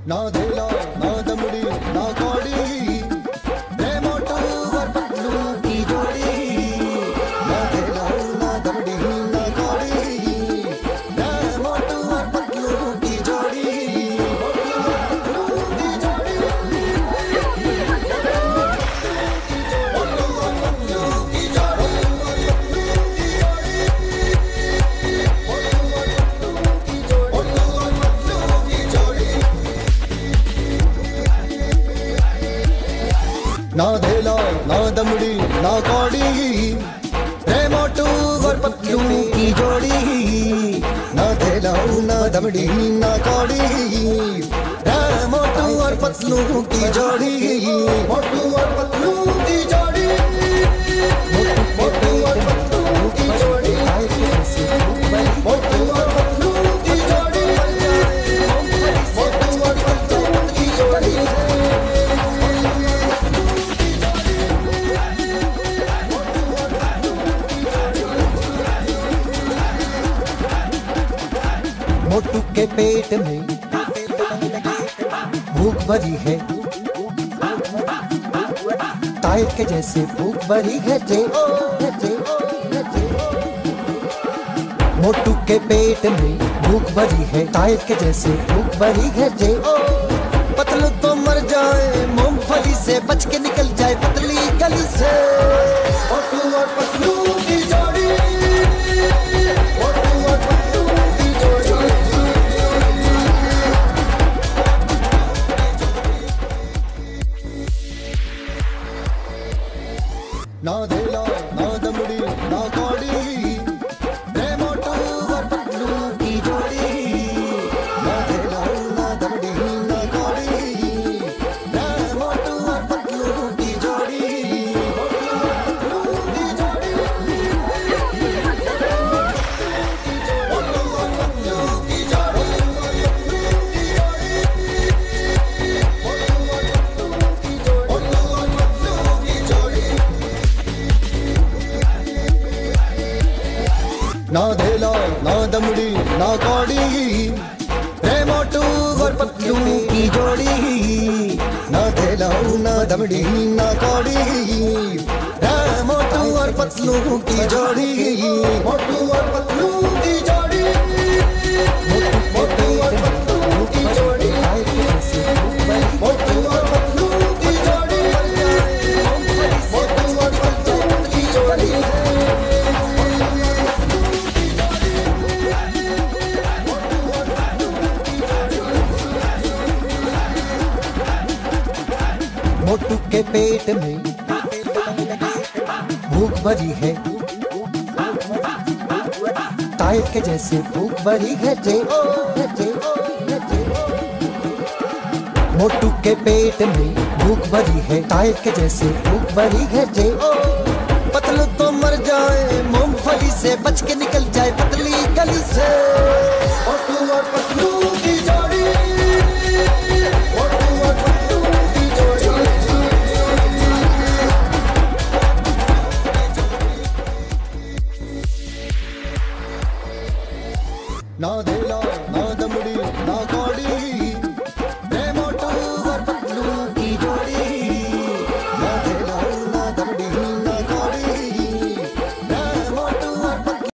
ना धेला ना दमड़ी ना कौड़ी, रे मोटू और पतलू की जोड़ी। ना धेला ना दमड़ी ना कौड़ी, रे मोटू और पतलू की जोड़ी। मोटू और पतलू की जोड़ी, मोटू और पतलू की जोड़ी, ना धेला ना दमड़ी ना कौड़ी, रे मोटू और पतलू की जोड़ी। ना धेला ना दमड़ी ना कौड़ी, रे मोटू और पतलू की जोड़ी। मोटू और पतलू की जोड़ी, मोटू और पतलू की जोड़ी, मोटू और पतलू की जोड़ी, मोटू और पतलू की जोड़ी। मोटू के पेट में भूख भरी है, टायर के जैसे भूख भरी है जे। मोटू के पेट में भूख भरी है, टायर के जैसे भूख भरी है जे। पतलू तो मर जाए, मूंगफली से बच के निकल जाए पतली गली से। मोटू और पतलू की जोड़ी, मोटू और पतलू की जोड़ी। ना धेला ना दमड़ी ना कौड़ी, रे मोटू और पतलू की जोड़ी। ना धेला ना दमड़ी ना कौड़ी, रे मोटू और पतलू की जोड़ी। मोटू और पतलू की जोड़ी, मोटू और पतलू की जोड़ी, मोटू और पतलू की जोड़ी। ना धेला ना दमड़ी ना कौड़ी, रे मोटू और पतलू की जोड़ी। ना धेला ना दमड़ी ना कौड़ी, रे मोटू और पतलू की जोड़ी। मोटू और पतलू की जोड़ी, मोटू और पतलू की जोड़ी, मोटू और पतलू की जोड़ी, मोटू और पतलू की जोड़ी। मोटू के पेट में भूख भरी है, टायर के जैसे भूख भरी है जे। मोटू के पेट में भूख भरी है, टायर के जैसे भूख भरी है जे। पतलू तो मर जाए, मूंगफली से बच के निकल जाए पतली गली से। मोटू और पतलू